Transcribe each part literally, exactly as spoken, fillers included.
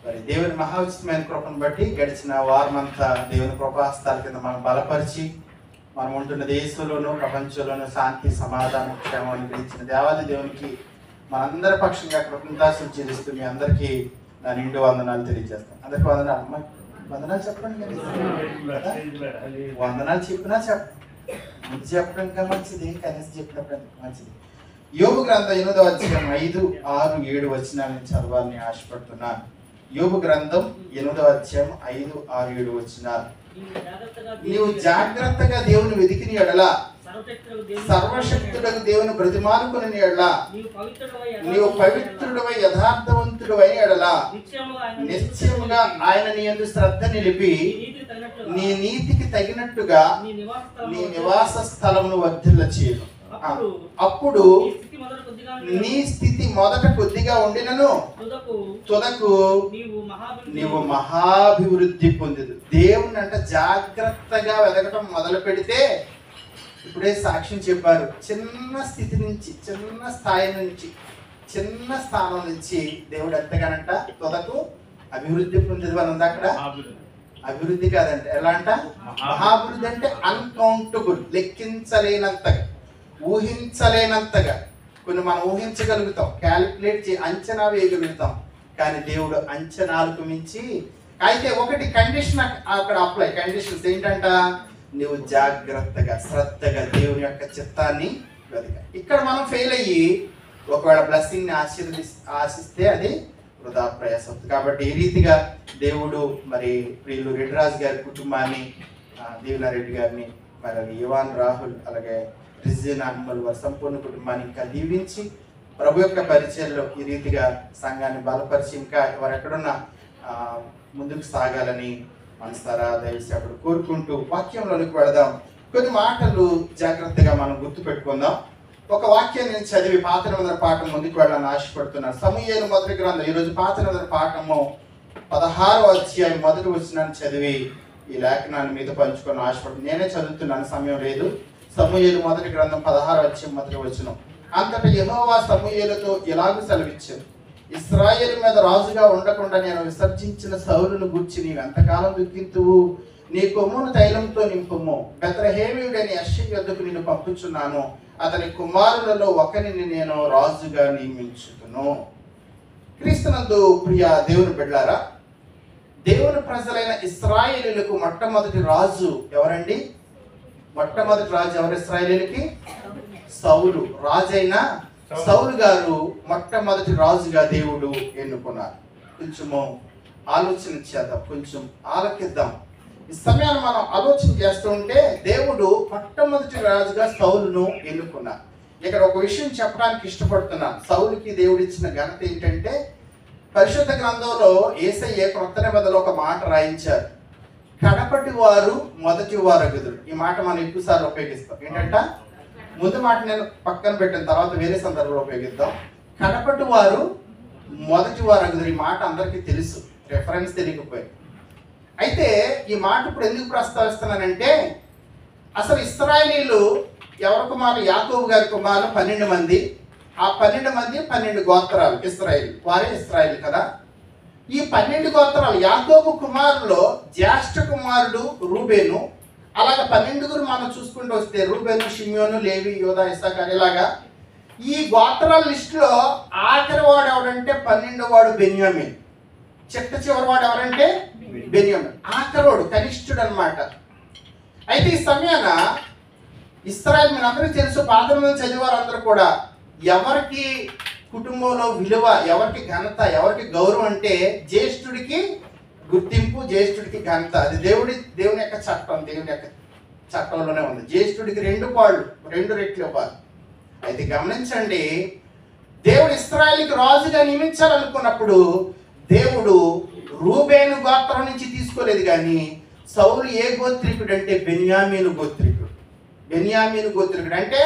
మరి దేవుని మహోచితమైన కృపను బట్టి గడిచిన వారమంతా దేవుని కృపాస్తాల కింద మనం బలపరిచి మనం ఉంటున్న దేశంలోనూ ప్రపంచంలోనూ శాంతి సమాధానం క్షేమాన్ని గురించిన దేవాది దేవునికి మనందరి పక్షంగా కృతజ్ఞతాస్తుతులు చెల్లిస్తూ మీ అందరికీ నా నిండు వందనాలు తెలియజేస్తాను. అందరికి వందనాలు. అమ్మ వందనాలు చెప్పండి కదా, వందనాలు చెప్పినా చెప్ప ముందు చెప్పడం ఇంకా మంచిది, కనీసం చెప్పినప్పుడు మంచిది. యోబు గ్రంథం ఎనిమిదవ అధ్యాయం ఐదు ఆరు ఏడు వచనాలను చదవాలని ఆశపడుతున్నాను. యోబు గ్రంథం ఎనిమిదవ అధ్యాయం ఐదు ఆరు ఏడు వచనాలు. నీవు జాగ్రత్తగా దేవుని వెతికిన ఎడల, సర్వశక్తుడకు దేవుని బ్రతిమాలుకుని ఎడల, నీవు పవిత్రుడవై యథార్థవంతుడవై ఎడల, నిశ్చయముగా ఆయన నీ యందు శ్రద్ధ నిలిపి నీ నీతికి తగినట్టుగా నీ నివాస స్థలమును వర్ధిల్ల చేయను. అప్పుడు నీ స్థితి మొదట కొద్దిగా ఉండినను తుదకు నీవు మహాభివృద్ధి పొందదు. దేవుని అంటే జాగ్రత్తగా వెతకటం మొదలు పెడితే, ఇప్పుడే సాక్ష్యం చెప్పారు, చిన్న స్థితి నుంచి, చిన్న స్థాయి నుంచి, చిన్న స్థానం నుంచి దేవుడు ఎంతగానంట తుదకు అభివృద్ధి పొందేది అని ఉంది అక్కడ. అభివృద్ధి కాదంటే ఎలా అంట, మహాభివృద్ధి అంటే అన్కౌంటబుల్, లెక్కించలేనంతగా, ఊహించలేనంతగా. కొన్ని మనం ఊహించగలుగుతాం, క్యాలిక్యులేట్ చే అంచనా వేయగలుగుతాం, కానీ దేవుడు అంచనాలకు మించి. అయితే ఒకటి కండిషన్ అక్కడ అప్లై, కండిషన్స్ ఏంటంట, నువ్వు జాగ్రత్తగా శ్రద్ధగా దేవుని యొక్క చిత్తాన్ని వెతక. ఇక్కడ మనం ఫెయిల్ అయ్యి ఒకవేళ బ్లెస్సింగ్ ని ఆశీర్వది ఆశిస్తే అది వృధా ప్రయాసం. కాబట్టి ఈ రీతిగా దేవుడు మరి వీళ్ళు రెడ్డిరాజు గారి కుటుంబాన్ని, దీవెనారెడ్డి గారిని, మరి యువాన్ రాహుల్, అలాగే రిజినా అమ్మల్ వారి సంపూర్ణ కుటుంబాన్ని ఇంకా దీవించి ప్రభు యొక్క పరిచయంలో ఈ రీతిగా సంఘాన్ని బలపరిచి ఇంకా వారు ఎక్కడున్నా ముందుకు సాగాలని మనసారా దయచేసి కోరుకుంటూ వాక్యంలోనికి వెళదాం. కొన్ని మాటలు జాగ్రత్తగా మనం గుర్తు పెట్టుకుందాం. ఒక వాక్యాన్ని నేను చదివి పాత నిబంధన పాఠం ముందుకు వెళ్ళాలని ఆశపడుతున్నాను. సమూయేలు మొదటి గ్రంథం, ఈరోజు పాత నిబంధన పాఠము పదహారో అధ్యాయం మొదటి వచనాన్ని చదివి ఈ లేఖనాన్ని మీద పంచుకొని ఆశపడుతున్నాను. నేనే చదువుతున్నాను, సమయం లేదు. సమూయేలు మొదటి గ్రంథం పదహారో అధ్యాయం మొదటి వచనం. అంతటా యెహోవా సమూయేలుతో ఇలాగూ సెలవిచ్చాను, ఇశ్రాయేలు మీద రాజుగా ఉండకుండా నేను విసర్జించిన సౌలును గూర్చి నీవు ఎంతకాలం దుఃఖింతువు? నీ కొమ్మును తైలంతో నింపుము. బెత్లెహేమీయుడైన యెష్షయి యొద్దకు నిన్ను పంపుచున్నాను, అతని కుమారులలో ఒకరిని నేను రాజుగా నియమించుతును. క్రీస్తునందు ప్రియ దేవుని బిడ్డలారా, దేవుని ప్రజలైన ఇశ్రాయేలీయులకు మొట్టమొదటి రాజు ఎవరండి? మొట్టమొదటి రాజు ఎవరు ఇశ్రాయేలీయులకి? సౌలు. రాజైన సౌలు గారు మొట్టమొదటి రాజుగా దేవుడు ఎన్నుకున్నారు. కొంచెము ఆలోచన చేద్దాం, కొంచెం ఆలకిద్దాం. ఈ సమయాన్ని మనం ఆలోచన చేస్తూ ఉంటే దేవుడు మొట్టమొదటి రాజుగా సౌలును ఎన్నుకున్నారు. ఇక్కడ ఒక విషయం చెప్పడానికి ఇష్టపడుతున్నాను. సౌలుకి దేవుడు ఇచ్చిన ఘనత ఏంటంటే, పరిశుద్ధ గ్రంథంలో యేసయ్య క్రొత్త నిబంధనలో ఒక మాట రాయించారు, కడపటి వారు మొదటి వారగుదురు. ఈ మాట మనం ఎక్కువసార్లు ఉపయోగిస్తాం. ఏంటంట, ముందు మాట నేను పక్కన పెట్టిన తర్వాత వేరే సందర్భంలో ఉపయోగిద్దాం. కడపటి వారు మొదటి వారగుదురు. ఈ మాట అందరికీ తెలుసు, రెఫరెన్స్ తెలియకపోయి. అయితే ఈ మాట ఇప్పుడు ఎందుకు ప్రస్తావిస్తున్నానంటే, అసలు ఇశ్రాయేలీయులు ఎవరి కుమారులు? యాకోబు గారి కుమారులు పన్నెండు మంది. ఆ పన్నెండు మంది పన్నెండు గోత్రాలు ఇశ్రాయేలు, వారే ఇశ్రాయేలు కదా. ఈ పన్నెండు గోత్రాలు, యాకోబు కుమారులో జ్యేష్ఠ కుమారుడు రూబేను. అలాగే పన్నెండుగురు మనం చూసుకుంటూ వస్తే రూబేను, షిమ్యోను, లేవి, యోదా, ఇస్సాకారు. ఇలాగా ఈ గోత్రాల లిస్టులో ఆఖరి వాడు ఎవడంటే పన్నెండు వాడు బెన్యామీన్. చిట్ట చివరి వాడు ఎవరంటే బెన్యామీన్. ఆఖరోడు కనిష్ఠుడు అనమాట. అయితే ఈ సమయాన ఇశ్రాయేలు, మన అందరికీ తెలుసు, పాత నిబంధన చదివారు అందరూ కూడా, ఎవరికి కుటుంబంలో విలువ, ఎవరికి ఘనత, ఎవరికి గౌరవం అంటే జ్యేష్ఠుడికి గుర్తింపు, జ్యేష్ఠుడికి ఘనత. అది దేవుడి దేవుని యొక్క చట్టం, దేవుని యొక్క చట్టంలోనే ఉంది. జ్యేష్ఠుడికి రెండు పాళ్ళు, రెండు రెట్లు ఇవ్వాలి. అయితే గమనించండి, దేవుడు ఇశ్రాయేలుకి రాజుగా నియమించాలనుకున్నప్పుడు దేవుడు రూబేను గోత్రం నుంచి తీసుకోలేదు. కానీ సౌలు ఏ గోత్రికుడు అంటే బెన్యామీను గోత్రికుడు. బెన్యామీను గోత్రికుడు అంటే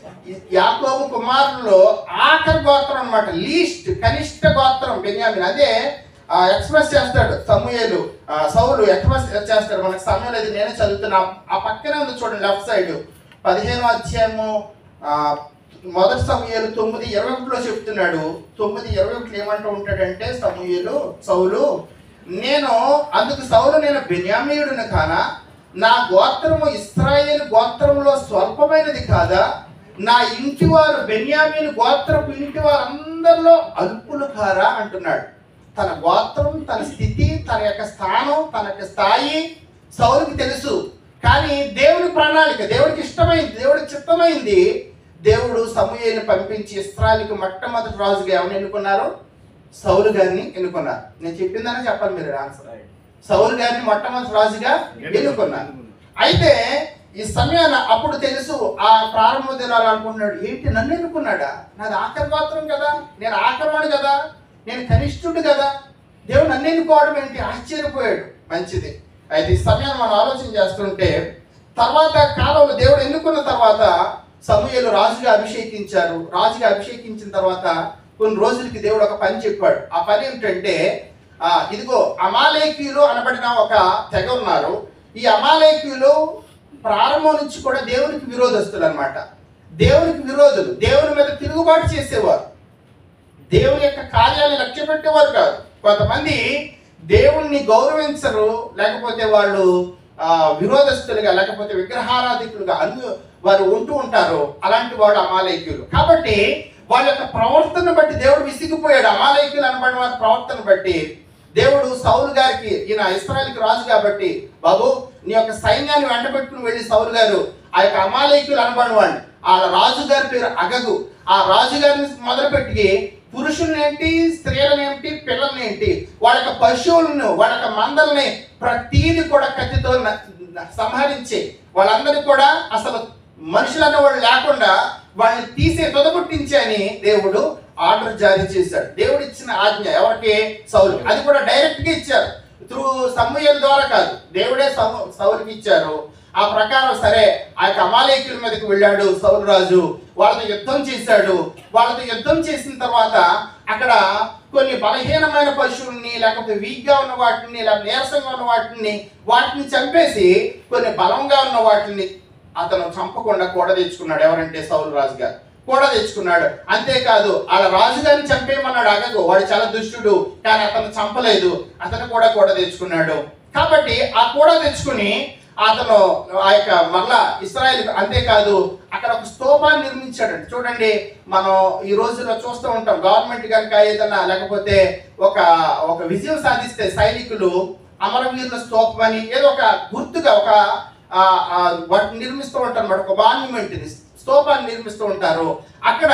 యాకోబు కుమారుల్లో ఆఖరి గోత్రం అన్నమాట, లీస్ట్, కనిష్ట గోత్రం బెన్యామీన్. అదే ఎక్స్ప్రెస్ చేస్తాడు సమూయేలు, సౌలు ఎక్స్ప్రెస్ చేస్తాడు. మనకు సమయం లేదు, నేనే చదువుతున్నా. ఆ పక్కనే ఉంది చూడండి, లెఫ్ట్ సైడ్ పదిహేను అధ్యాయము మొదటి సమూయేలు తొమ్మిది ఇరవై ఒకటిలో చెప్తున్నాడు. తొమ్మిది ఇరవై ఒకటి ఏమంటూ ఉంటాడంటే, సమూయేలు సౌలు నేను అందుకు సౌలు నేను బెన్యామీయుడిని కానా, నా గోత్రము ఇశ్రాయేలు గోత్రంలో స్వల్పమైనది కాదా, నా ఇంటి వారు బెన్యామీను గోత్రపు ఇంటి వారు అందరిలో అల్పులు కారా అంటున్నాడు. తన గోత్రం, తన స్థితి, తన యొక్క స్థానం, తన యొక్క స్థాయి సౌలుకి తెలుసు. కానీ దేవుని ప్రణాళిక, దేవుడికి ఇష్టమైంది, దేవుడికి చిత్తమైంది. దేవుడు సమూయేలుని పంపించి ఇశ్రాయేలుకి మొట్టమొదటి రాజుగా ఎవరిని ఎన్నుకున్నారు? సౌలు గారిని ఎన్నుకున్నారు. నేను చెప్పిందని చెప్పాలి మీరు ఆన్సర్. సౌలు గారిని మొట్టమొదటి రాజుగా ఎన్నుకున్నారు. అయితే ఈ సమయాన అప్పుడు తెలుసు, ఆ ప్రారంభ దినాలు అనుకున్నాడు, ఏంటి నన్ను ఎన్నుకున్నాడా, నాది ఆఖరి గోత్రం కదా, నేను ఆఖరివాడు కదా, నేను కనిష్ఠుడు కదా, దేవుడు నన్ను ఎన్నుకోవడం ఏంటి, ఆశ్చర్యపోయాడు. మంచిది. అయితే ఈ సమయాన్ని మనం ఆలోచన చేస్తుంటే, తర్వాత కాలంలో దేవుడు ఎన్నుకున్న తర్వాత సమూయేలు రాజుగా అభిషేకించారు. రాజుగా అభిషేకించిన తర్వాత కొన్ని రోజులకి దేవుడు ఒక పని చెప్పాడు. ఆ పని ఏమిటంటే, ఆ ఇదిగో అమాలేకీయులు అనబడిన ఒక తెగ ఉన్నారు. ఈ అమాలేకీయులు ప్రారంభం నుంచి కూడా దేవునికి విరోధస్తులు అనమాట. దేవునికి విరోధులు, దేవుని మీద తిరుగుబాటు చేసేవారు, దేవుని యొక్క కార్యాన్ని లక్ష్య పెట్టేవారు కాదు. కొంతమంది దేవుణ్ణి గౌరవించరు, లేకపోతే వాళ్ళు ఆ విరోధస్తులుగా, లేకపోతే విగ్రహారాధికులుగా అన్ని వారు ఉంటూ ఉంటారు. అలాంటి వాడు అమాలేకీయులు. కాబట్టి వాళ్ళ యొక్క ప్రవర్తన బట్టి దేవుడు విసిగిపోయాడు. అమాలేకీయులు అనబడిన వారి ప్రవర్తన బట్టి దేవుడు సౌలు గారికి, ఈయన ఇశ్రాయేలుకి రాజు కాబట్టి, బాబు నీ యొక్క సైన్యాన్ని వెంట పెట్టుకుని వెళ్ళి సౌలు గారు ఆ యొక్క అమాలేకీయులు అనబడిన వాడిని, ఆ రాజు గారి పేరు అగగు, ఆ రాజుగారిని మొదలుపెట్టి పురుషుల్ని ఏంటి, స్త్రీలను ఏంటి, పిల్లల్ని ఏంటి, వాళ్ళ యొక్క పశువులను, వాళ్ళ యొక్క మందల్ని ప్రతీది కూడా కత్తితో సంహరించి వాళ్ళందరినీ కూడా అసలు మనుషులన్న వాళ్ళు లేకుండా వాళ్ళని తీసే తొదగొట్టించి అని దేవుడు ఆర్డర్ జారీ చేశాడు. దేవుడు ఇచ్చిన ఆజ్ఞ ఎవరికి? సౌలు. అది కూడా డైరెక్ట్ గా ఇచ్చారు, త్రూ సమూయేలు ద్వారా కాదు, దేవుడే సౌలుకి ఇచ్చారు. ఆ ప్రకారం సరే ఆ యొక్క అమాలేకీయుల మీదకి వెళ్ళాడు సౌలు రాజు. వాళ్ళతో యుద్ధం చేశాడు. వాళ్ళతో యుద్ధం చేసిన తర్వాత అక్కడ కొన్ని బలహీనమైన పశువుల్ని, లేకపోతే వీక్గా ఉన్న వాటిని, లేకపోతే నీరసంగా ఉన్న వాటిని వాటిని చంపేసి కొన్ని బలంగా ఉన్న వాటిని అతను చంపకుండా కూడా తెచ్చుకున్నాడు. ఎవరంటే సౌలు రాజు గారు కూడా తెచ్చుకున్నాడు. అంతేకాదు ఆడ రాజుగారిని చంపేయమన్నాడు అగగు, వాడు చాలా దుష్టుడు, కానీ అతను చంపలేదు, అతను కూడా కూడా తెచ్చుకున్నాడు. కాబట్టి ఆ కూడా తెచ్చుకుని అతను ఆ యొక్క మరలా ఇశ్రాయేలు, అంతేకాదు అక్కడ ఒక స్తూపాన్ని నిర్మించాడు. చూడండి, మనం ఈ రోజుల్లో చూస్తూ ఉంటాం, గవర్నమెంట్ కనుక ఏదన్నా లేకపోతే ఒక ఒక విజయం సాధిస్తే సైనికులు అమరవీరుల స్తూపం అని ఏదో ఒక గుర్తుగా ఒక వాటిని నిర్మిస్తూ ఉంటారు అన్నమాట. ఒక మాన్యుమెంట్ని, స్తూపాన్ని నిర్మిస్తూ ఉంటారు. అక్కడ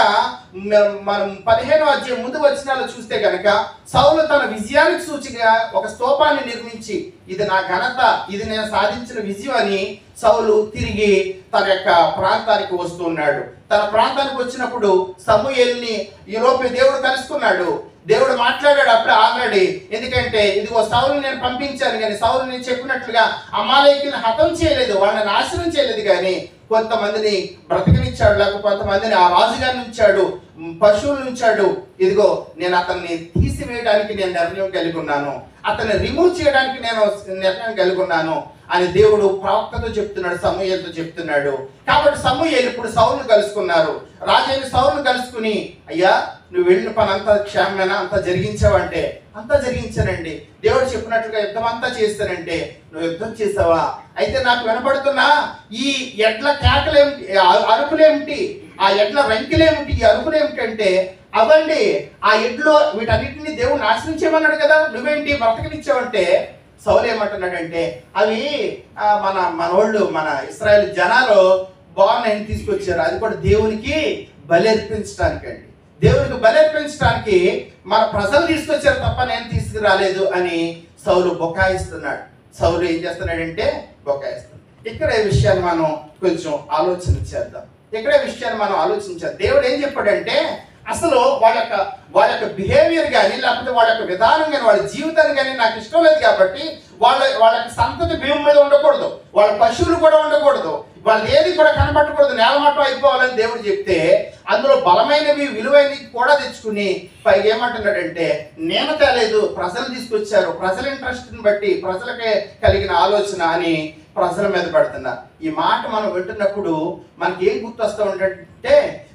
మనం పదిహేను అధ్యాయం ముందు వచనాలు చూస్తే కనుక సౌలు తన విజయానికి సూచిగా ఒక స్తూపాన్ని నిర్మించి, ఇది నా ఘనత, ఇది నేను సాధించిన విజయం అని సౌలు తిరిగి తన యొక్క ప్రాంతానికి వస్తున్నాడు. తన ప్రాంతానికి వచ్చినప్పుడు సమూయేలుని ఈ లోపే దేవుడు కలుసుకున్నాడు. దేవుడు మాట్లాడాడు అప్పుడే ఆల్రెడీ. ఎందుకంటే ఇదిగో సౌలుని నేను పంపించాను, కానీ సౌలు నేను చెప్పినట్లుగా అమాలేకీయులను హతం చేయలేదు, వాళ్ళని నాశనం చేయలేదు, కానీ కొంతమందిని బ్రతకనిచ్చాడు, లేకపోతే కొంతమందిని ఆ రాజుగారిని ఉంచాడు, పశువులను ఉంచాడు. ఇదిగో నేను అతన్ని తీసివేయడానికి నేను నిర్ణయం కలిగి ఉన్నాను, అతన్ని రిమూవ్ చేయడానికి నేను నిర్ణయం కలిగి ఉన్నాను అని దేవుడు ప్రవక్తతో చెప్తున్నాడు, సమూయేలుతో చెప్తున్నాడు. కాబట్టి సమూయేలు ఇప్పుడు సౌలును కలుసుకున్నారు. రాజైన సౌలును కలుసుకుని, అయ్యా నువ్వు వెళ్ళిన పని అంతా క్షేమమేనా, అంతా జరిగించావంటే అంతా జరిగించానండి, దేవుడు చెప్పినట్లుగా యుద్ధం అంతా చేస్తానంటే నువ్వు యుద్ధం చేసావా, అయితే నాకు వినపడుతున్నా ఈ ఎడ్ల కేకలేమిటి, అరుపులేమిటి, ఆ ఎడ్ల రంకిలేమిటి, ఈ అరుపులేమిటంటే అవండి ఆ ఎడ్లో వీటన్నిటిని దేవుడు నాశనం చేయమన్నాడు కదా, నువ్వేంటి బ్రతకనిచ్చావంటే సౌలు ఏమంటున్నాడంటే అవి మన మనోళ్ళు మన ఇశ్రాయేలు జనాలు బాగున్నాయని తీసుకొచ్చారు, అది కూడా దేవునికి బలి అర్పించడానికి అండి, దేవునికి బలి అర్పించడానికి మన ప్రజలు తీసుకొచ్చారు తప్ప నేను తీసుకురాలేదు అని సౌలు బొకాయిస్తున్నాడు. సౌలు ఏం చేస్తున్నాడంటే బొకాయిస్తున్నాడు. ఇక్కడ ఈ విషయాన్ని మనం కొంచెం ఆలోచన చేద్దాం. ఇక్కడ ఈ విషయాన్ని మనం ఆలోచించాలి. దేవుడు ఏం చెప్పాడంటే అసలు వాళ్ళ యొక్క వాళ్ళ యొక్క బిహేవియర్ కానీ, లేకపోతే వాళ్ళ యొక్క విధానం కానీ, వాళ్ళ జీవితాన్ని కానీ నాకు ఇష్టం లేదు, కాబట్టి వాళ్ళ వాళ్ళ యొక్క సంతతి భూమి మీద ఉండకూడదు, వాళ్ళ పశువులు కూడా ఉండకూడదు, వాళ్ళు ఏది కూడా కనబట్టకూడదు, నేలమట్టం అయిపోవాలని దేవుడు చెప్తే అందులో బలమైనవి విలువైనవి కూడా తెచ్చుకుని పైగా ఏమంటున్నాడంటే నేను తేలేదు, ప్రజలు తీసుకొచ్చారు, ప్రజల ఇంట్రెస్ట్ని బట్టి, ప్రజలకే కలిగిన ఆలోచన అని ప్రజల మీద పెడుతున్నారు. ఈ మాట మనం వింటున్నప్పుడు మనకి ఏం గుర్తొస్తూ ఉంటే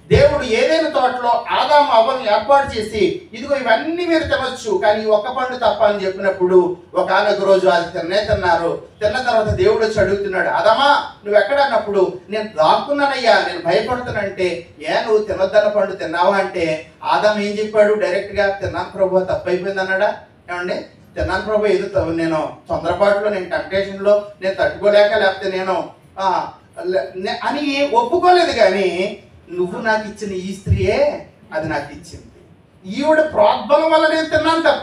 దేవుడు ఏదైనా తోటలో ఆదాము అవ్వను ఏర్పాటు చేసి ఇదిగో ఇవన్నీ మీరు తినొచ్చు కానీ ఒక్క పండు తప్ప అని చెప్పినప్పుడు ఒకనొక రోజు అది తిన్నే తిన్నారు. తిన్న తర్వాత దేవుడు వచ్చి అడుగుతున్నాడు, ఆదామా నువ్వు ఎక్కడ అన్నప్పుడు నేను దాక్కున్నానయ్యా నేను భయపడుతున్నానంటే, ఏ నువ్వు తినొద్దన్న పండు తిన్నావా అంటే ఆదాము ఏం చెప్పాడు? డైరెక్ట్ గా తిన్నాను ప్రభు తప్పు అయిపోయింది అన్నాడా? ఏమండి తిన్నాను ప్రభు ఏదో నేను తొందరపాటులో నేను టెంప్టేషన్ లో నేను తట్టుకోలేక లేకపోతే నేను అని ఒప్పుకోలేదు. కానీ నువ్వు నాకు ఇచ్చిన ఈ స్త్రీయే అది నాకు ఇచ్చింది, ఈవిడ ప్రోద్బలం వల్ల నేను తిన్నాను తప్ప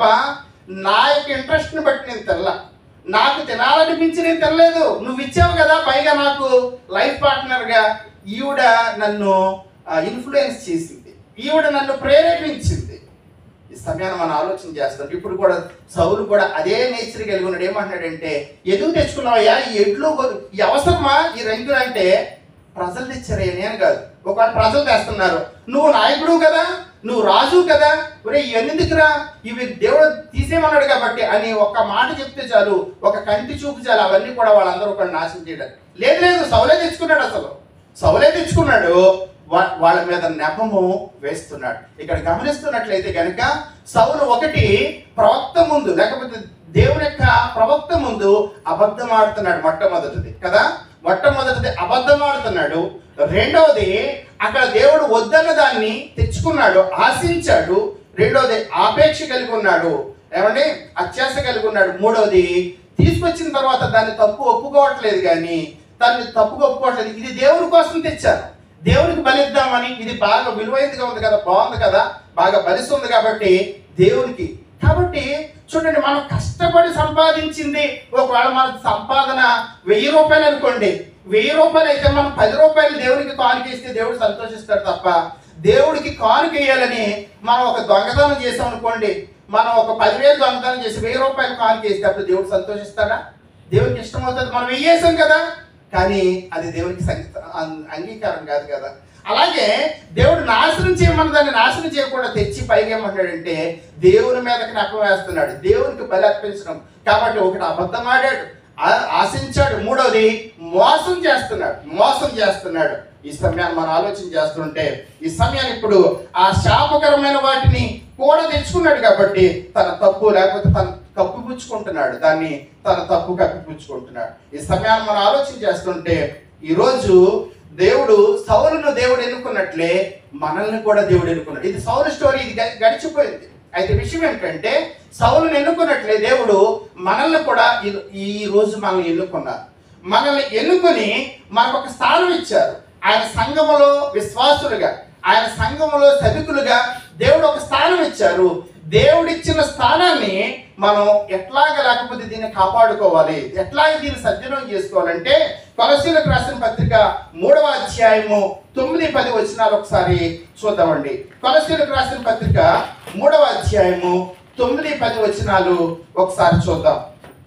నా యొక్క ఇంట్రెస్ట్ని బట్టి నేను తినలా, నాకు తినాలనిపించి నేను తినలేదు. నువ్వు ఇచ్చావు కదా, పైగా నాకు లైఫ్ పార్ట్నర్గా ఈవిడ నన్ను ఇన్ఫ్లుయెన్స్ చేసింది, ఈవిడ నన్ను ప్రేరేపించింది. ఈ సమయాన్ని మనం ఆలోచన చేస్తాం. ఇప్పుడు కూడా సౌలు కూడా అదే నేచర్ కలిగి ఉన్నాడు. ఏమంటున్నాడంటే, ఎందుకు తెచ్చుకున్నావయ్యా ఈ ఎడ్లు, ఈ అవసరమా ఈ రంగులు అంటే ప్రజలు తెచ్చారయ్యా నేను కాదు. ఒకవేళ ప్రజలు తెస్తున్నారు, నువ్వు నాయకుడు కదా, నువ్వు రాజు కదా, ఒరే ఇవన్నీ దిక్కురా ఇవి దేవుడు తీసేయమన్నాడు కాబట్టి అని ఒక్క మాట చెప్తే చాలు, ఒక కంటి చూపు చాలు, అవన్నీ కూడా వాళ్ళందరూ ఒక నాశనం చేయడం. లేదు లేదు సౌలే తెచ్చుకున్నాడు, అసలు సౌలే తెచ్చుకున్నాడు, వాళ్ళ మీద నెపము వేస్తున్నాడు. ఇక్కడ గమనిస్తున్నట్లయితే కనుక సౌలు ఒకటి ప్రవక్త ముందు లేకపోతే దేవుని యొక్క ప్రవక్త ముందు అబద్ధం ఆడుతున్నాడు. మొట్టమొదటిది కదా, మొట్టమొదటిది అబద్ధం ఆడుతున్నాడు. రెండవది అక్కడ దేవుడు వద్దన్న దాన్ని తెచ్చుకున్నాడు, ఆశించాడు. రెండవది ఆపేక్ష కలిగి ఉన్నాడు, ఏమండి అత్యాశ కలిగి ఉన్నాడు. మూడవది తీసుకొచ్చిన తర్వాత దాన్ని తప్పు ఒప్పుకోవట్లేదు, కానీ దాన్ని తప్పుగా ఒప్పుకోవట్లేదు. ఇది దేవుని కోసం తెచ్చారు, దేవునికి బలిద్దామని, ఇది బాగా విలువైనదిగా ఉంది కదా, బాగుంది కదా, బాగా బలిస్తుంది కాబట్టి దేవునికి. కాబట్టి చూడండి, మనం కష్టపడి సంపాదించింది ఒకవేళ మన సంపాదన వెయ్యి రూపాయలు అనుకోండి, వెయ్యి రూపాయలు అయితే మనం పది రూపాయలు దేవునికి కానుక ఇస్తే దేవుడు సంతోషిస్తాడు తప్ప, దేవుడికి కానుక వేయాలని మనం ఒక దొంగతనం చేసాం అనుకోండి, మనం ఒక పదివేలు దొంగతనం చేసి వెయ్యి రూపాయలు కానుక వేస్తే అప్పుడు దేవుడు సంతోషిస్తాడా? దేవునికి ఇష్టమవుతుంది. మనం వెయ్యేసాం కదా, కానీ అది దేవునికి అంగీకారం కాదు కదా. అలాగే దేవుడు నాశనం చేయమని దాన్ని నాశనం చేయకుండా తెచ్చి పైగా ఏమంటాడంటే దేవుని మీదకి నెపం వేస్తున్నాడు, దేవునికి బలి అర్పించడం. కాబట్టి ఒకటి అబద్ధం ఆడాడు, ఆశించాడు. మూడోది మోసం చేస్తున్నాడు, మోసం చేస్తున్నాడు. ఈ సమయాన్ని మనం ఆలోచన చేస్తుంటే ఈ సమయాన్ని ఇప్పుడు ఆ శాపకరమైన వాటిని కూడా తెచ్చుకున్నాడు కాబట్టి తన తప్పు లేకపోతే తన కప్పిపుచ్చుకుంటున్నాడు, దాన్ని తన తప్పు కప్పిపుచ్చుకుంటున్నాడు. ఈ సమయాన్ని మనం ఆలోచన చేస్తుంటే ఈరోజు దేవుడు సౌలును దేవుడు ఎన్నుకున్నట్లే మనల్ని కూడా దేవుడు ఎన్నుకున్నాడు. ఇది సౌలు స్టోరీ, ఇది గడిచిపోయింది. అయితే విషయం ఏంటంటే సౌలును ఎన్నుకున్నట్లే దేవుడు మనల్ని కూడా ఈ రోజు మనల్ని ఎన్నుకున్నారు. మనల్ని ఎన్నుకొని మనకు ఒక స్థానం ఇచ్చారు. ఆయన సంఘములో విశ్వాసులుగా, ఆయన సంఘములో సభికులుగా దేవుడు ఒక స్థానం ఇచ్చారు. దేవుడిచ్చిన స్థానాన్ని మనం ఎట్లాగా లేకపోతే దీన్ని కాపాడుకోవాలి, ఎట్లాగే దీన్ని సద్వినియోగం చేసుకోవాలంటే కొలస్సీలకు రాసిన పత్రిక మూడవ అధ్యాయము తొమ్మిది పది వచనాలు ఒకసారి చూద్దామండి. కొలస్సీలకు రాసిన పత్రిక మూడవ అధ్యాయము తొమ్మిది పది వచనాలు ఒకసారి చూద్దాం.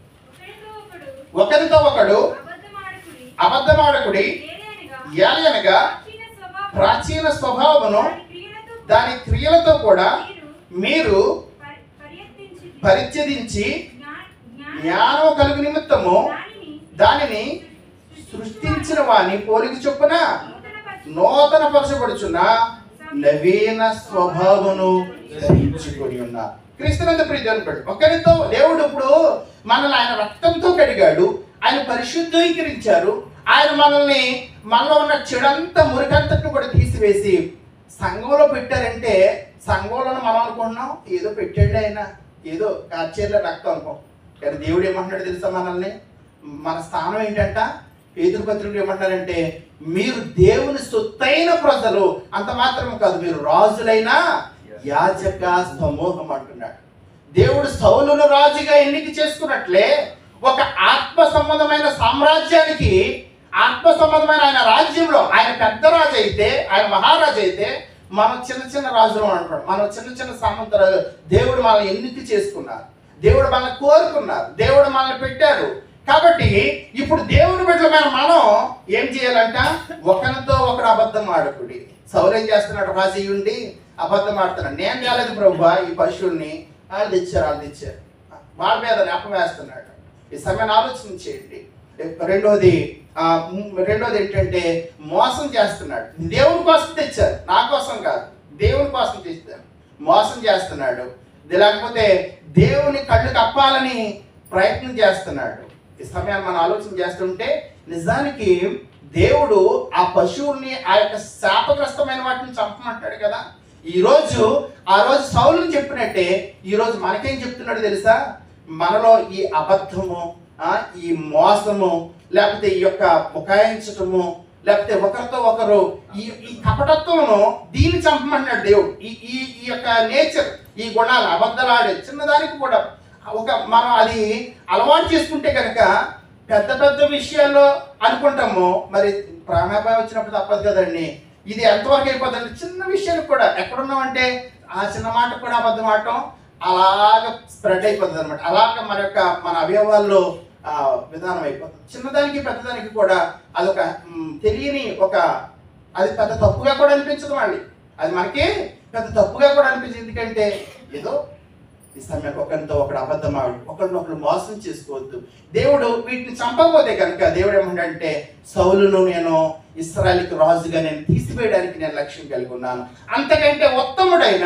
ఒకరితో ఒకడు అబద్ధమాడకుడి, ఏలయనగా ప్రాచీన స్వభావమును దాని క్రియలతో కూడా మీరు పరిత్యజించి జ్ఞానం కలుగు నిమిత్తము దానిని సృష్టించిన వాని పోలిక చొప్పున నూతన పరచబడుచున్న నవీన స్వభావమును ధరించుకొని ఉన్నారు. క్రీస్తునందు ప్రియమైన బిడ్డ, ఒకరితో దేవుడు ఇప్పుడు మనల్ని ఆయన రక్తంతో కడిగాడు, ఆయన పరిశుద్ధీకరించారు. ఆయన మనల్ని మనలో ఉన్న చెడంతా మురికంతను కూడా తీసివేసి సంఘంలో పెట్టారంటే సంఘంలో మనం అనుకుంటున్నాం ఏదో పెట్టాడు ఆయన, ఏదో కార్చేర్ల రక్తం అనుకో. కానీ దేవుడు ఏమంటున్నాడు తెలుసా, మనల్ని మన స్థానం ఏంటంట, పేతురు పత్రికలు ఏమంటారంటే మీరు దేవుని సొత్తైన ప్రజలు, అంత మాత్రం కాదు మీరు రాజులైన యాజక సమూహం అంటున్నాడు. దేవుడు సౌలును రాజుగా ఎన్నిక చేసుకున్నట్లే ఒక ఆత్మ సంబంధమైన సామ్రాజ్యానికి, ఆత్మ సంబంధమైన ఆయన రాజ్యంలో ఆయన పెద్ద రాజు అయితే, ఆయన మహారాజు అయితే మనం చిన్న చిన్న రాజులు అంటాడు. మనం చిన్న చిన్న సామంత రాజు. దేవుడు మనల్ని ఎన్నిక చేసుకున్నారు, దేవుడు మనల్ని కోరుకున్నారు, దేవుడు మనల్ని పెట్టారు. కాబట్టి ఇప్పుడు దేవుని బిడ్డలమైన మనం ఏం చేయాలంట, ఒకరితో ఒకడు అబద్ధం ఆడకుడి. సౌలు ఏం చేస్తున్నాడు, రాజు ఉండి అబద్ధం ఆడుతున్నాడు. నేను చేయలేదు ప్రభువా ఈ పశువుల్ని, వాళ్ళు తెచ్చారు వాళ్ళు తెచ్చారు వాళ్ళ మీద నెపం వేస్తున్నాడు. ఈ సమయాన్ని ఆలోచన చేయండి. రెండోది ఆ రెండోది ఏంటంటే మోసం చేస్తున్నాడు. దేవుని కోసం తెచ్చారు, నా కోసం కాదు, దేవుని కోసం తెచ్చారు. మోసం చేస్తున్నాడు, లేకపోతే దేవుని కళ్ళు కప్పాలని ప్రయత్నం చేస్తున్నాడు. ఈ సమయాన్ని మనం ఆలోచన చేస్తుంటే నిజానికి దేవుడు ఆ పశువుల్ని ఆ యొక్క శాపగ్రస్తమైన వాటిని చంపమంటాడు కదా. ఈరోజు ఆ రోజు సౌలుని చెప్పినట్టే ఈరోజు మనకేం చెప్తున్నాడు తెలుసా? మనలో ఈ అబద్ధము, ఈ మోసము, లేకపోతే ఈ యొక్క బుకాయించటము, లేకపోతే ఒకరితో ఒకరు ఈ ఈ కపటత్వమును దీన్ని చంపమంటున్నాడు దేవుడు. ఈ ఈ ఈ యొక్క నేచర్, ఈ గుణాలు, అబద్ధలాడే చిన్నదానికి కూడా ఒక మనం అది అలవాటు చేసుకుంటే కనుక పెద్ద పెద్ద విషయాల్లో అనుకుంటాము, మరి ప్రాణాపాయం వచ్చినప్పుడు తప్పదు కదండి. ఇది ఎంతవరకు అయిపోతుంది? చిన్న విషయానికి కూడా ఎక్కడున్నామంటే ఆ చిన్న మాట కూడా అబద్ధం ఆడటం అలాగ స్ప్రెడ్ అయిపోతుంది అనమాట. అలాగ మన యొక్క మన అవయవాల్లో ఆ విధానం అయిపోతుంది. చిన్నదానికి పెద్దదానికి కూడా అదొక తెలియని ఒక అది పెద్ద తప్పుగా కూడా అనిపించదు మళ్ళీ. అది మనకి పెద్ద తప్పుగా కూడా అనిపించింది. ఎందుకంటే ఏదో ఈ సమయం ఒకరితో ఒకడు అబద్ధం ఆడు, ఒకరినొకరు మోసం చేసుకోవద్దు. దేవుడు వీటిని చంపకపోతే కనుక దేవుడు ఏమంటే సౌలును నేను ఇశ్రాయేలుకి రాజుగా నేను తీసివేయడానికి నేను లక్ష్యం కలిగి ఉన్నాను. అంతకంటే ఉత్తముడైన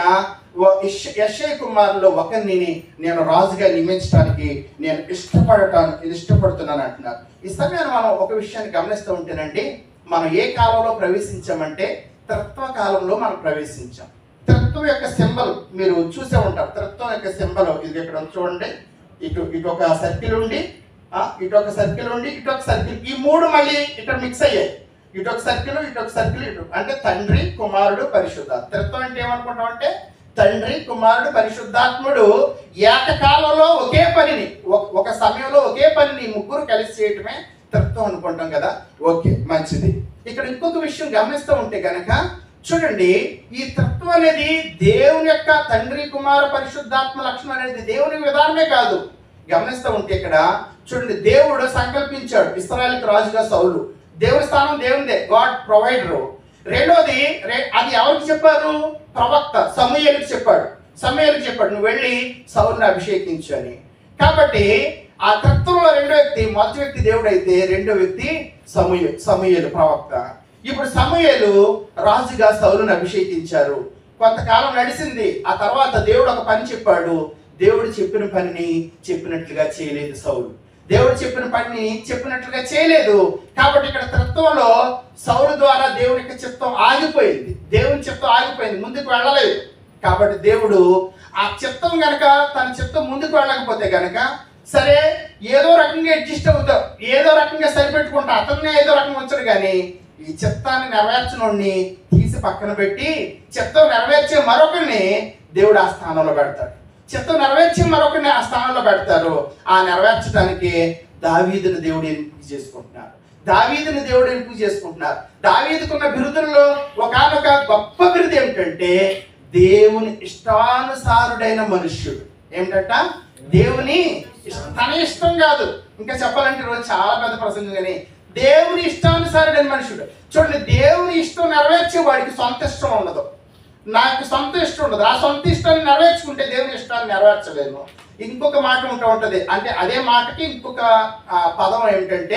యెషయా కుమారులో ఒకరిని నేను రాజుగా నియమించడానికి నేను ఇష్టపడటానికి ఇష్టపడుతున్నాను అంటున్నారు. ఈ సమయాన్ని మనం ఒక విషయాన్ని గమనిస్తూ ఉంటేనండి, మనం ఏ కాలంలో ప్రవేశించామంటే త్రిత్వ కాలంలో మనం ప్రవేశించాం. త్రిత్వం యొక్క సింబల్ మీరు చూసే ఉంటారు. త్రిత్వం యొక్క సింబల్ ఇది ఇక్కడ చూడండి. ఇటు ఇటు ఒక సర్కిల్ ఉండి ఇటు ఒక సర్కిల్ ఉండి ఇటు ఒక సర్కిల్, ఈ మూడు మళ్ళీ ఇక్కడ మిక్స్ అయ్యాయి. ఇటు ఒక సర్కిల్ ఇటు ఒక సర్కిల్ ఇటు అంటే తండ్రి కుమారుడు పరిశుద్ధాత్మ. త్రిత్వం అంటే ఏమనుకుంటాం అంటే తండ్రి కుమారుడు పరిశుద్ధాత్ముడు ఏకకాలంలో ఒకే పనిని ఒక సమయంలో ఒకే పనిని ముగ్గురు కలిసి చేయటమే త్రిత్వం అనుకుంటాం కదా. ఓకే, మంచిది. ఇక్కడ ఇంకొక విషయం గమనిస్తూ ఉంటే కనుక చూడండి, ఈ త్రిత్వం అనేది దేవుని యొక్క తండ్రి కుమార పరిశుద్ధాత్మ లక్షణం అనేది దేవుని విధానమే కాదు. గమనిస్తూ ఉంటే ఇక్కడ చూడండి, దేవుడు సంకల్పించాడు ఇశ్రాయేలుకి రాజుగా సౌలు. దేవుని స్థానం దేవునిదే, గాడ్ ప్రొవైడరు. రెండోది అది ఎవరికి చెప్పారు? ప్రవక్త సమూయేలుకి చెప్పాడు. సమూయేలుకి చెప్పాడు నువ్వు వెళ్ళి సౌలుని అభిషేకించు అని. కాబట్టి ఆ త్రిత్వంలో రెండో వ్యక్తి, మొదటి వ్యక్తి దేవుడు అయితే రెండో వ్యక్తి సమూయే సమూయేలు ప్రవక్త. ఇప్పుడు సమూయేలు రాజుగా సౌలుని అభిషేకించారు. కొంతకాలం నడిచింది. ఆ తర్వాత దేవుడు ఒక పని చెప్పాడు. దేవుడు చెప్పిన పనిని చెప్పినట్లుగా చేయలేదు సౌలు. దేవుడు చెప్పిన పనిని చెప్పినట్లుగా చేయలేదు. కాబట్టి ఇక్కడ త్రిత్వంలో సౌలు ద్వారా దేవుని యొక్క చిత్తం ఆగిపోయింది. దేవుని చిత్తం ఆగిపోయింది, ముందుకు వెళ్ళలేదు. కాబట్టి దేవుడు ఆ చిత్తం గనక తన చిత్తం ముందుకు వెళ్ళకపోతే గనక సరే ఏదో రకంగా అడ్జస్ట్ అవుతాం, ఏదో రకంగా సరిపెట్టుకుంటా, అతన్నే ఏదో రకంగా ఉంచడు. కానీ ఈ చిత్తాన్ని నెరవేర్చనోడిని తీసి పక్కన పెట్టి చిత్తం నెరవేర్చే మరొకరిని దేవుడు ఆ స్థానంలో పెడతాడు. చిత్తం నెరవేర్చి మరొకరిని ఆ స్థానంలో పెడతారు. ఆ నెరవేర్చడానికి దావీదుని దేవుడు ఎంపిక చేసుకుంటున్నారు. దావీదుని దేవుడు ఎంపిక చేసుకుంటున్నారు. దావీదుకున్న బిరుదుల్లో ఒకనొక గొప్ప బిరుదు ఏమిటంటే దేవుని ఇష్టానుసారుడైన మనుష్యుడు. ఏమిటంట? దేవుని తన ఇష్టం కాదు, ఇంకా చెప్పాలంటే రోజు చాలా పెద్ద ప్రసంగం, కానీ దేవుని ఇష్టానుసారుడైన మనుషుడు. చూడండి, దేవుని ఇష్టం నెరవేర్చే వాడికి సొంత ఇష్టం ఉండదు. నాకు సొంత ఇష్టం ఉండదు. ఆ సొంత ఇష్టాన్ని నెరవేర్చుకుంటే దేవుని ఇష్టాన్ని నెరవేర్చలేను. ఇంకొక మాట ఉంటూ ఉంటుంది. అంటే అదే మాటకి ఇంకొక పదం ఏమిటంటే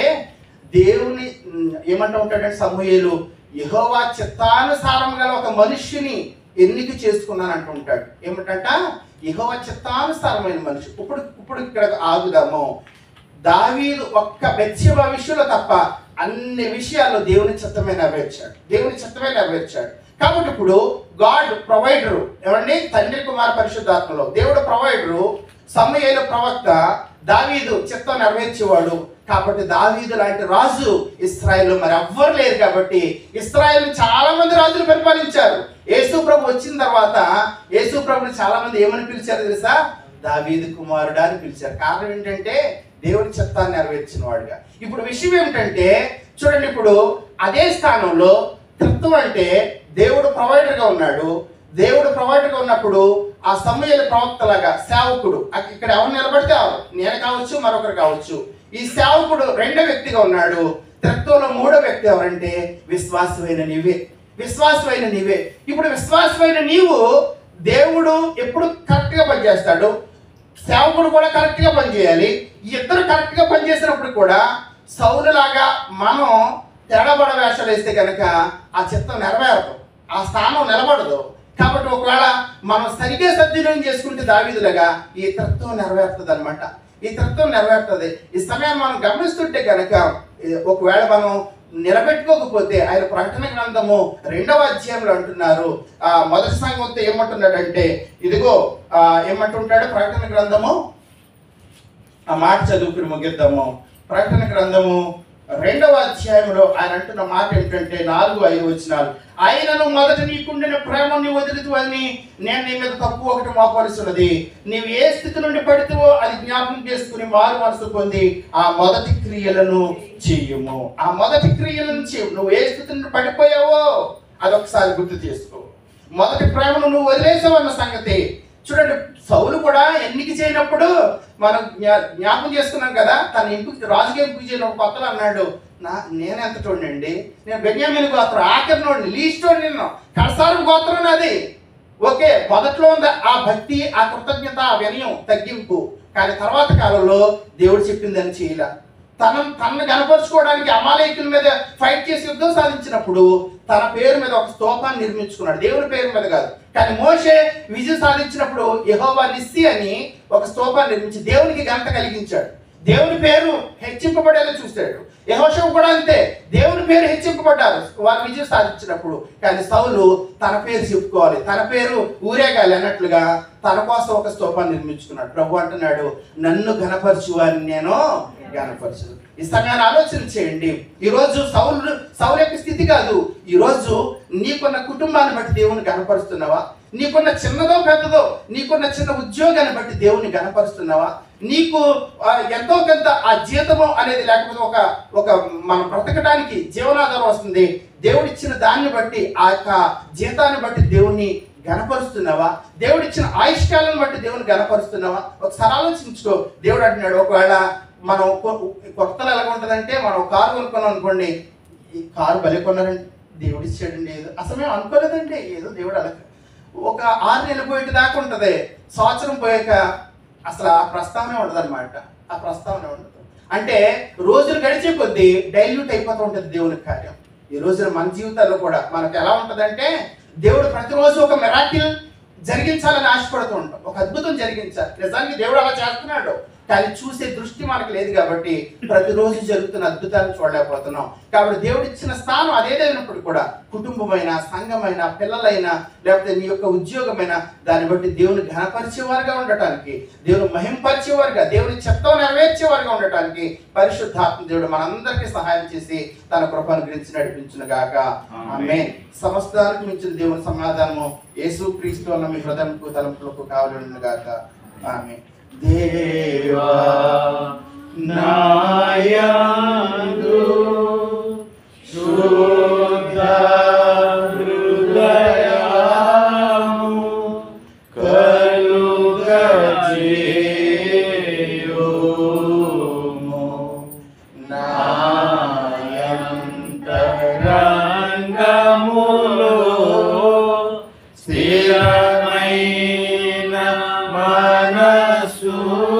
దేవుని ఏమంటూ ఉంటాడంటే సమూయేలు యెహోవా చిత్తానుసారం గల ఒక మనుష్యుని ఎన్నిక చేసుకున్నాను అంటూ ఉంటాడు. ఏమిటంట? యెహోవా చిత్తానుసారమైన మనిషి. ఇప్పుడు ఇప్పుడు ఇక్కడ ఆగుదాము. దావీదు ఒక్క బెత్షెబా విషయంలో తప్ప అన్ని విషయాల్లో దేవుని చిత్తమే నెరవేర్చాడు. దేవుని చిత్తమే నెరవేర్చాడు. కాబట్టి ఇప్పుడు గాడ్ ప్రొవైడరు ఏమండి? తండ్రి కుమార పరిశుద్ధాత్మలో దేవుడు ప్రొవైడరు, సమూయేలు ప్రవక్త, దావీదు చిత్తం నెరవేర్చేవాడు. కాబట్టి దావీదు లాంటి రాజు ఇశ్రాయేలు మరి ఎవ్వరు లేరు. కాబట్టి ఇశ్రాయేలు చాలా మంది రాజులు పరిపాలించారు. యేసు ప్రభు వచ్చిన తర్వాత యేసు ప్రభుని చాలా మంది ఏమని పిలిచారు తెలుసా? దావీదు కుమారుడా అని పిలిచారు. కారణం ఏంటంటే దేవుని చిత్తాన్ని నెరవేర్చిన వాడుగా. ఇప్పుడు విషయం ఏమిటంటే చూడండి, ఇప్పుడు అదే స్థానంలో త్రిత్వం అంటే దేవుడు ప్రొవైడర్గా ఉన్నాడు. దేవుడు ప్రొవైడర్గా ఉన్నప్పుడు ఆ సమూయేలు ప్రవక్తలాగా సేవకుడు, ఇక్కడ ఎవరు నిలబడితే నేను కావచ్చు, మరొకరు కావచ్చు. ఈ సేవకుడు రెండో వ్యక్తిగా ఉన్నాడు. త్రిత్వంలో మూడో వ్యక్తి ఎవరంటే విశ్వాసమైన నీవే. విశ్వాసమైన నీవే. ఇప్పుడు విశ్వాసమైన నీవు దేవుడు ఎప్పుడు కరెక్ట్గా పనిచేస్తాడు, సేవకుడు కూడా కరెక్ట్గా పనిచేయాలి. ఈ ఇద్దరు కరెక్ట్గా పనిచేసినప్పుడు కూడా సౌలులాగా మనం తేడాబడ వేషాలు వేస్తే కనుక ఆ చిత్తం నెరవేరదు, ఆ స్థానం నిలబడదు. కాబట్టి ఒకవేళ మనం సరిగ్గా సద్వినియోగం చేసుకుంటే దావీదులాగా ఈ తత్వం నెరవేరుతుంది అనమాట. ఈ తత్వం నెరవేరుతుంది. ఈ సమయాన్ని మనం గమనిస్తుంటే కనుక ఒకవేళ మనం నిలబెట్టుకోకపోతే ఆయన ప్రకటన గ్రంథము రెండవ అధ్యాయంలో అంటున్నారు, ఆ మొదటి సంగతితో ఏమంటున్నాడంటే, ఇదిగో ఆ ఏమంటుంటాడు ప్రకటన గ్రంథము, ఆ మాట చదువుకుని ముగిద్దాము. ప్రకటన గ్రంథము రెండవ అధ్యాయంలో ఆయన అంటున్న మాట ఏంటంటే నాలుగు ఐదు వచనాలు, ఆయనను మొదట నీకుండిన ప్రేమ నీ వదిలితువని నేను నీ మీద తప్పు ఒకటి మోపవలసి ఉన్నది. నీవు ఏ స్థితి నుండి పడితేవో అది జ్ఞాపకం చేసుకుని మారు మనసు పొంది ఆ మొదటి క్రియలను చెయ్యము. ఆ మొదటి క్రియలను చెయ్యు. నువ్వు ఏ స్థితి నుండి పడిపోయావో అదొకసారి గుర్తు చేసుకో. మొదటి ప్రేమను నువ్వు వదిలేసావు అన్న సంగతి చూడండి. సౌలు కూడా ఎన్నిక చేయనప్పుడు మనం జ్ఞాపకం చేసుకున్నాం కదా, తన ఎంపిక రాజుగా ఎంపిక చేయడం కొత్తలో అన్నాడు, నా నేను ఎంత చూడండి, నేను బెన్యామీను గోత్రం ఆఖరి నోడిని లీస్ట్ నిన్ను కడసారం గోత్రం నాది. ఓకే, మొదట్లో ఉంది ఆ భక్తి, ఆ కృతజ్ఞత, ఆ వినయం, తగ్గింపు. కానీ తర్వాత కాలంలో దేవుడు చెప్పిందని చేయలే. తన తనను కనపరుచుకోవడానికి అమాలేకుల మీద ఫైట్ చేసి యుద్ధం సాధించినప్పుడు తన పేరు మీద ఒక స్తూపాన్ని నిర్మించుకున్నాడు, దేవుని పేరు మీద కాదు. కానీ మోషే విజయం సాధించినప్పుడు యెహోవా నిస్సి అని ఒక స్తూపాన్ని నిర్మించి దేవునికి ఘనత కలిగించాడు, దేవుని పేరు హెచ్చింపబడేలా చూశాడు. యెహోషువ కూడా అంతే, దేవుని పేరు హెచ్చింపబడ్డారు వారు విజయం సాధించినప్పుడు. కానీ సౌలు తన పేరు చెప్పుకోవాలి, తన పేరు ఊరేగాలి అన్నట్లుగా తన కోసం ఒక స్తూపాన్ని నిర్మించుకున్నాడు. ప్రభు అంటున్నాడు, నన్ను ఘనపరచు అని నేను ఘనపరచు. ఈ సమయాన్ని ఆలోచన చేయండి. ఈరోజు సౌలు సౌలు యొక్క స్థితి కాదు, ఈరోజు నీకున్న కుటుంబాన్ని బట్టి దేవుని ఘనపరుస్తున్నావా? నీకున్న చిన్నదో పెద్దదో నీకున్న చిన్న ఉద్యోగాన్ని బట్టి దేవుని ఘనపరుస్తున్నావా? నీకు ఎంతో కొంత ఆ జీతము అనేది లేకపోతే ఒక ఒక మనం బ్రతకడానికి జీవనాధారం వస్తుంది, దేవుడిచ్చిన దాన్ని బట్టి ఆ యొక్క జీతాన్ని బట్టి దేవుణ్ణి ఘనపరుస్తున్నావా? దేవుడిచ్చిన ఆయుష్కాలను బట్టి దేవుని ఘనపరుస్తున్నావా? ఒకసారి ఆలోచించుకో. దేవుడు అంటున్నాడు, ఒకవేళ మనం కొత్తలో ఎలా ఉంటుందంటే, మనం కారు కొనుక్కున్నాం అనుకోండి, ఈ కారు బలి కొన్నారండి, దేవుడు ఇచ్చాడండి, ఏదో అసలు మేము అనుకోలేదండి, ఏదో దేవుడు అలా. ఒక ఆరు నెలలు పోయేటి దాకా ఉంటుంది, సంవత్సరం పోయాక అసలు ఆ ప్రస్తావనే ఉండదు అనమాట. ఆ ప్రస్తావనే ఉండదు. అంటే రోజులు గడిచే కొద్దీ డైల్యూట్ అయిపోతూ ఉంటుంది దేవుని కార్యం. ఈ రోజున మన జీవితాల్లో కూడా మనకు ఎలా ఉంటుందంటే, దేవుడు ప్రతిరోజు ఒక మిరాకిల్ జరిగించాలని ఆశపడుతూ ఉంటాం, ఒక అద్భుతం జరిగించాలి. నిజానికి దేవుడు అలా చేస్తున్నాడు, కానీ చూసే దృష్టి మనకు లేదు కాబట్టి ప్రతిరోజు జరుగుతున్న అద్భుతాలను చూడలేకపోతున్నాం. కాబట్టి దేవుడు ఇచ్చిన స్థానం అదేదైనప్పుడు కూడా, కుటుంబమైన, సంఘమైన, పిల్లలైనా, లేకపోతే నీ యొక్క ఉద్యోగమైన, దాన్ని బట్టి దేవుని ఘనపరిచేవారుగా ఉండటానికి, దేవుని మహింపరిచేవారుగా, దేవుని చిత్తం నెరవేర్చేవారుగా ఉండటానికి పరిశుద్ధాత్మ దేవుడు మనందరికీ సహాయం చేసి తన కృపను గురించి నడిపించును గాక. ఆమేన్. సమస్తానికి మించిన దేవుని సమాధానము యేసు క్రీస్తు అన్న మీ హృదయంకు తలంపులకు కావాలను గాక. ఆమేన్. దేవా నాయందు శుద్ధ హృదయము కలుగజేయుము, నాయంతరంగములో స్థిరమైన మనసు